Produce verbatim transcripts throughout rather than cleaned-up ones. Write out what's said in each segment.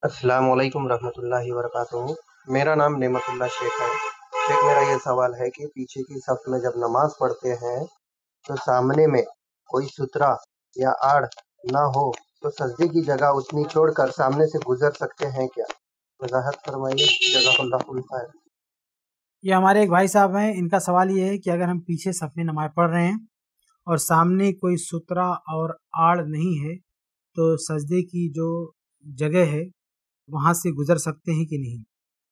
अस्सलाम वालेकुम रहमतुल्लाहि वबरकातुहू। मेरा नाम नेमत उल्लाह शेख है। शेख, मेरा ये सवाल है कि पीछे की सफ में जब नमाज पढ़ते हैं तो सामने में कोई सुतरा या आड़ ना हो तो सजदे की जगह उतनी छोड़कर सामने से गुजर सकते हैं क्या? वजाहत फरमाइए, जज़ाकल्लाहु खैर। ये हमारे एक भाई साहब हैं, इनका सवाल ये है कि अगर हम पीछे सफ में नमाज पढ़ रहे हैं और सामने कोई सुतरा और आड़ नहीं है तो सजदे की जो जगह है वहां से गुजर सकते हैं कि नहीं।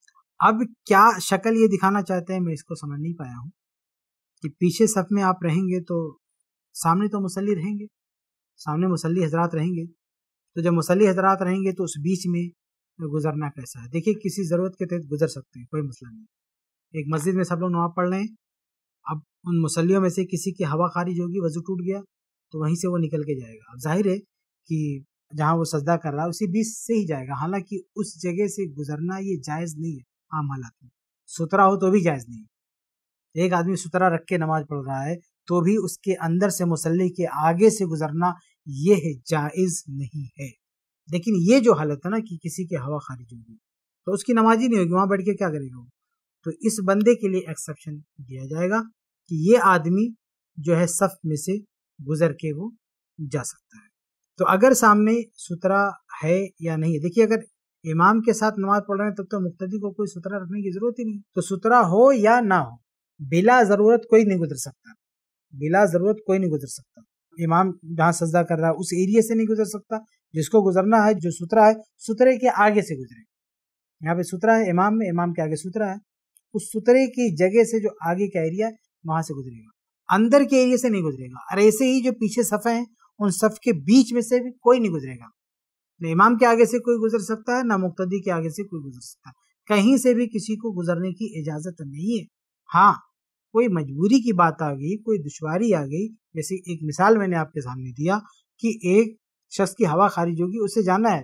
अब क्या शक्ल ये दिखाना चाहते हैं, मैं इसको समझ नहीं पाया हूँ कि पीछे सफ में आप रहेंगे तो सामने तो मुसल्ली रहेंगे, सामने मुसल्ली हजरात रहेंगे, तो जब मुसल्ली हजरात रहेंगे तो उस बीच में गुजरना कैसा है। देखिए, किसी ज़रूरत के तहत गुजर सकते हैं, कोई मसला नहीं। एक मस्जिद में सब लोग नमाज पढ़ रहे हैं, अब उन मुसल्लियों में से किसी की हवा खारिज होगी, वजू टूट गया तो वहीं से वो निकल के जाएगा। अब जाहिर है कि जहाँ वो सजदा कर रहा है उसी बीच से ही जाएगा, हालांकि उस जगह से गुजरना ये जायज़ नहीं है। आम हालात में सुतरा हो तो भी जायज़ नहीं है। एक आदमी सुतरा रख के नमाज पढ़ रहा है तो भी उसके अंदर से मुसल्ली के आगे से गुजरना ये है जायज़ नहीं है। लेकिन ये जो हालत है ना कि किसी की हवा खारिज होगी तो उसकी नमाज ही नहीं होगी, वहां बैठ के क्या करेगा। तो इस बंदे के लिए एक्सेप्शन दिया जाएगा कि ये आदमी जो है सफ में से गुजर के वो जा सकता है। तो अगर सामने सुतरा है या नहीं है, देखिए अगर इमाम के साथ नमाज पढ़ रहे हैं तब तो मुक्तदी को कोई सुतरा रखने की जरूरत ही नहीं। तो सुतरा हो या ना हो, बिला जरूरत कोई नहीं गुजर सकता, बिला जरूरत कोई नहीं गुजर सकता। इमाम जहाँ सजदा कर रहा है उस एरिया से नहीं गुजर सकता, जिसको गुजरना है जो सुतरा है सुतरे के आगे से गुजरे। यहाँ पे सुतरा है इमाम में, इमाम के आगे सुतरा है, उस सुतरे की जगह से जो आगे का एरिया है वहां से गुजरेगा, अंदर के एरिया से नहीं गुजरेगा। और ऐसे ही जो पीछे सफ़े हैं उन सफ के बीच में से भी कोई नहीं गुजरेगा। न इमाम के आगे से कोई गुजर सकता है, ना मुक्तदी के आगे से कोई गुजर सकता है। कहीं से भी किसी को गुजरने की इजाजत नहीं है। हाँ, कोई मजबूरी की बात आ गई, कोई दुश्वारी आ गई, जैसे एक मिसाल मैंने आपके सामने दिया कि एक शख्स की हवा खारिज होगी, उससे जाना है,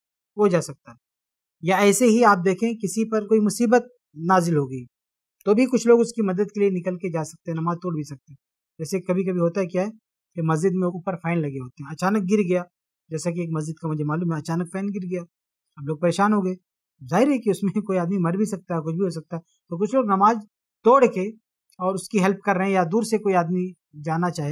वो जा सकता है। या ऐसे ही आप देखें किसी पर कोई मुसीबत नाजिल हो गई तो भी कुछ लोग उसकी मदद के लिए निकल के जा सकते हैं, नमाज तोड़ भी सकते हैं। जैसे कभी कभी होता है क्या है कि मस्जिद में ऊपर फैन लगे होते हैं, अचानक गिर गया, जैसा कि एक मस्जिद का मुझे मालूम है, अचानक फैन गिर गया, हम लोग परेशान हो गए। जाहिर है कि उसमें कोई आदमी मर भी सकता है, कुछ भी हो सकता है। तो कुछ लोग नमाज तोड़ के और उसकी हेल्प कर रहे हैं, या दूर से कोई आदमी जाना चाहे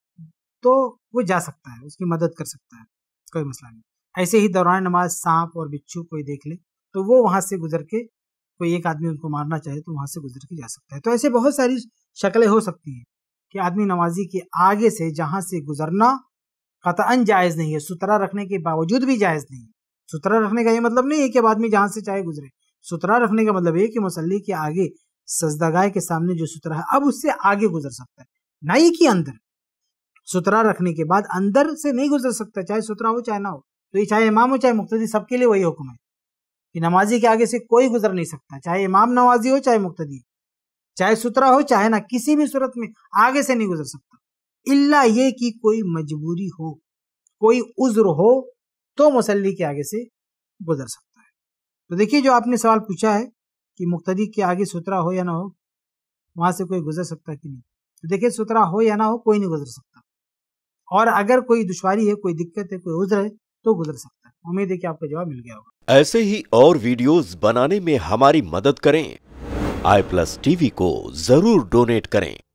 तो वो जा सकता है, उसकी मदद कर सकता है, कोई मसला नहीं। ऐसे ही दौरान नमाज सांप और बिच्छू कोई देख ले तो वो वहां से गुजर के, कोई एक आदमी उनको मारना चाहे तो वहां से गुजर के जा सकता है। तो ऐसे बहुत सारी शक्लें हो सकती हैं कि आदमी नमाजी के आगे से जहां से गुजरना कतअन जायज नहीं है, सुतरा रखने के बावजूद भी जायज नहीं है। सुतरा रखने का ये मतलब नहीं है कि अब आदमी जहां से चाहे गुजरे। सुतरा रखने का मतलब है कि मुसल्ली के आगे सजदागाह के सामने जो सुतरा है अब उससे आगे गुजर सकता है, ना ही कि अंदर। सुतरा रखने के बाद अंदर से नहीं गुजर सकता, चाहे सुतरा हो चाहे ना हो। तो ये चाहे इमाम हो चाहे मुक्तदी, सबके लिए वही हुक्म है कि नमाजी के आगे से कोई गुजर नहीं सकता, चाहे इमाम नमाजी हो चाहे मुक्तदी, चाहे सुतरा हो चाहे ना, किसी भी सूरत में आगे से नहीं गुजर सकता। इल्ला ये कि कोई मजबूरी हो, कोई उज्र हो तो मुसल्ली के आगे से गुजर सकता है। तो देखिए, जो आपने सवाल पूछा है कि मुक्तदी के आगे सुतरा हो या ना हो, वहां से कोई गुजर सकता है कि नहीं, तो देखिए सुतरा हो या ना हो कोई नहीं गुजर सकता। और अगर कोई दुश्वारी है, कोई दिक्कत है, कोई उज्र है तो गुजर सकता है। उम्मीद है कि आपको जवाब मिल गया होगा। ऐसे ही और वीडियोस बनाने में हमारी मदद करें। आई प्लस टीवी को जरूर डोनेट करें।